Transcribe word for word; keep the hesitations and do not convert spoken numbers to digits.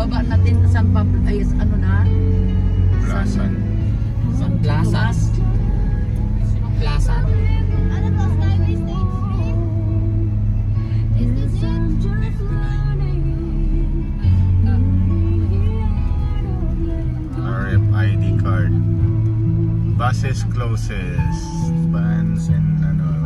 baba natin San Pablo, ay ano na? Plaza. San Plaza. Plaza. Ano to? Skyway Stage three? Is this it? R F I D card. Buses closes. Vans and ano.